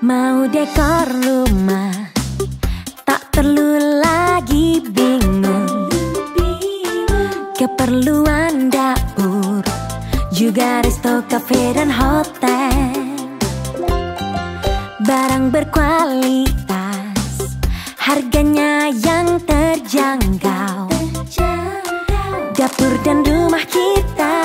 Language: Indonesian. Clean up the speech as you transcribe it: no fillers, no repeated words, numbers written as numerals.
Mau dekor rumah, tak perlu lagi bingung. Keperluan dapur, juga resto, kafe dan hotel. Barang berkualitas, harganya yang terjangkau. Dapur dan rumah kita